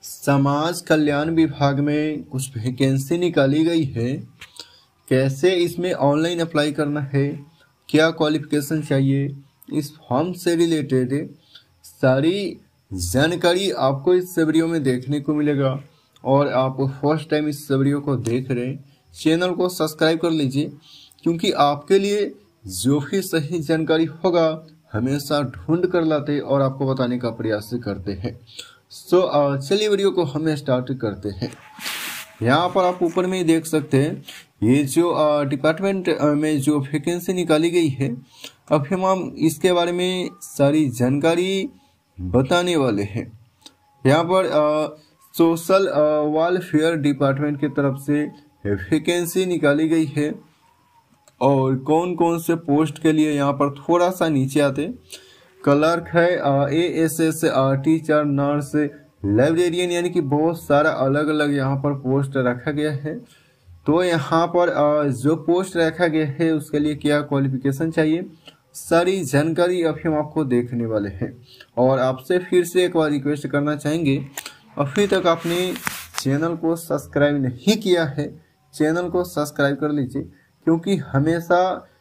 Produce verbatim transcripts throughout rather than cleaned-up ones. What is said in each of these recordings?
समाज कल्याण विभाग में कुछ वैकेंसी निकाली गई है। कैसे इसमें ऑनलाइन अप्लाई करना है, क्या क्वालिफिकेशन चाहिए, इस फॉर्म से रिलेटेड सारी जानकारी आपको इस वीडियो में देखने को मिलेगा। और आप फर्स्ट टाइम इस वीडियो को देख रहे हैं, चैनल को सब्सक्राइब कर लीजिए, क्योंकि आपके लिए जो भी सही जानकारी होगा हमेशा ढूंढ कर लाते और आपको बताने का प्रयास करते हैं। सो चलिए वीडियो को हम स्टार्ट करते हैं। यहाँ पर आप ऊपर में देख सकते हैं, ये जो डिपार्टमेंट में जो वैकेंसी निकाली गई है, अब हम इसके बारे में सारी जानकारी बताने वाले हैं। यहाँ पर सोशल वेलफेयर डिपार्टमेंट की तरफ से वैकेंसी निकाली गई है और कौन कौन से पोस्ट के लिए यहाँ पर थोड़ा सा नीचे आते क्लर्क है, A S S, teacher, nurse, librarian, यानी कि बहुत सारा अलग अलग यहाँ पर पोस्ट रखा गया है। तो यहाँ पर जो पोस्ट रखा गया है उसके लिए क्या क्वालिफिकेशन चाहिए, सारी जानकारी अभी हम आपको देखने वाले हैं। और आपसे फिर से एक बार रिक्वेस्ट करना चाहेंगे, अभी तक आपने चैनल को सब्सक्राइब नहीं किया है, चैनल को सब्सक्राइब कर लीजिए, क्योंकि हमेशा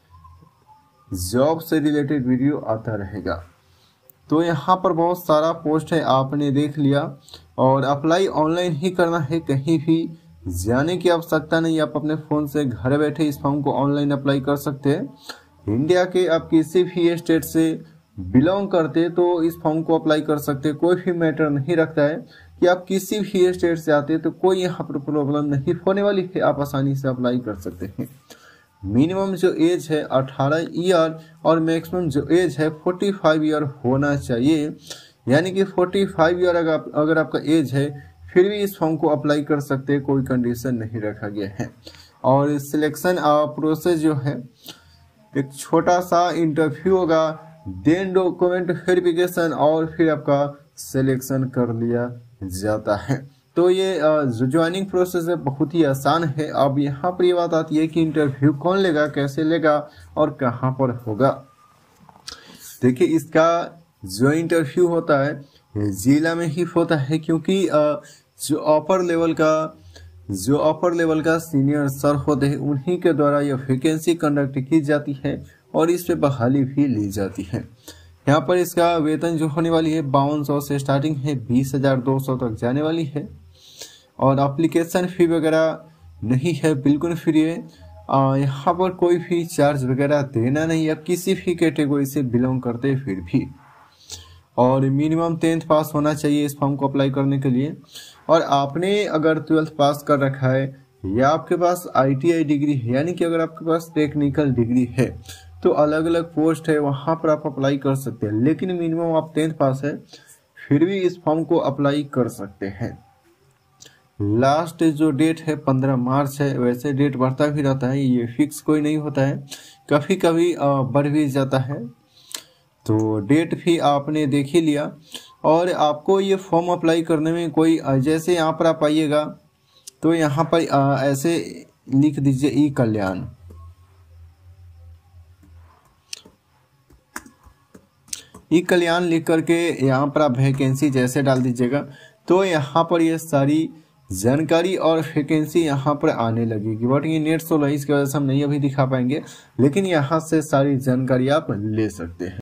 जॉब से रिलेटेड वीडियो आता रहेगा। तो यहाँ पर बहुत सारा पोस्ट है, आपने देख लिया। और अप्लाई ऑनलाइन ही करना है, कहीं भी जाने की आवश्यकता नहीं। आप अपने फ़ोन से घर बैठे इस फॉर्म को ऑनलाइन अप्लाई कर सकते हैं। इंडिया के आप किसी भी स्टेट से बिलोंग करते तो इस फॉर्म को अप्लाई कर सकते। कोई भी मैटर नहीं रखता है कि आप किसी भी स्टेट से आते, तो कोई यहाँ पर प्रॉब्लम नहीं होने वाली है, आप आसानी से अप्लाई कर सकते हैं। मिनिमम जो एज है अठारह ईयर और मैक्सिमम जो एज है पैंतालीस ईयर होना चाहिए। यानी कि पैंतालीस ईयर अगर, अगर आपका एज है फिर भी इस फॉर्म को अप्लाई कर सकते हैं, कोई कंडीशन नहीं रखा गया है। और सिलेक्शन प्रोसेस जो है, एक छोटा सा इंटरव्यू होगा, देन डॉक्यूमेंट वेरिफिकेशन और फिर आपका सिलेक्शन कर लिया जाता है। तो ये जो ज्वाइनिंग प्रोसेस है बहुत ही आसान है। अब यहाँ पर ये बात आती है कि इंटरव्यू कौन लेगा, कैसे लेगा और कहाँ पर होगा। देखिए, इसका जो इंटरव्यू होता है जिला में ही होता है, क्योंकि जो अपर लेवल का जो अपर लेवल का सीनियर सर होते हैं उन्हीं के द्वारा यह वैकेंसी कंडक्ट की जाती है और इस पे बहाली भी ली जाती है। यहाँ पर इसका वेतन जो होने वाली है बावन सौ से स्टार्टिंग है, बीस हजार दो सौ तक जाने वाली है। और एप्लीकेशन फ़ी वगैरह नहीं है, बिल्कुल फ्री है। यहाँ पर कोई भी चार्ज वगैरह देना नहीं है, किसी भी कैटेगरी से बिलोंग करते फिर भी। और मिनिमम टेंथ पास होना चाहिए इस फॉर्म को अप्लाई करने के लिए। और आपने अगर ट्वेल्थ पास कर रखा है या आपके पास आई टी आई डिग्री है, यानी कि अगर आपके पास टेक्निकल डिग्री है, तो अलग अलग पोस्ट है वहाँ पर आप अप्लाई कर सकते हैं। लेकिन मिनिमम आप टेंथ पास है फिर भी इस फॉर्म को अप्लाई कर सकते हैं। लास्ट जो डेट है पंद्रह मार्च है। वैसे डेट बढ़ता भी रहता है, ये फिक्स कोई नहीं होता है, कभी कभी बढ़ भी जाता है। तो डेट भी आपने देख ही लिया। और आपको ये फॉर्म अप्लाई करने में कोई, जैसे यहाँ पर आप आइएगा तो यहाँ पर ऐसे लिख दीजिए ई कल्याण। ई कल्याण लिख करके यहाँ पर आप वैकेंसी जैसे डाल दीजिएगा, तो यहाँ पर ये सारी जानकारी और वैकेंसी यहाँ पर आने लगेगी। बट ये नेट स्लो है, इसकी वजह से हम नहीं अभी दिखा पाएंगे, लेकिन यहाँ से सारी जानकारी आप ले सकते हैं।